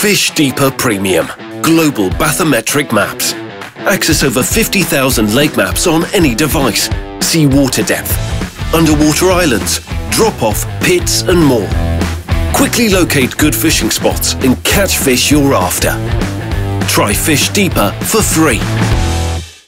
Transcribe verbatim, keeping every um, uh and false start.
Fish Deeper Premium. Global bathymetric maps. Access over fifty thousand lake maps on any device. See water depth, underwater islands, drop-off, pits and more. Quickly locate good fishing spots and catch fish you're after. Try Fish Deeper for free.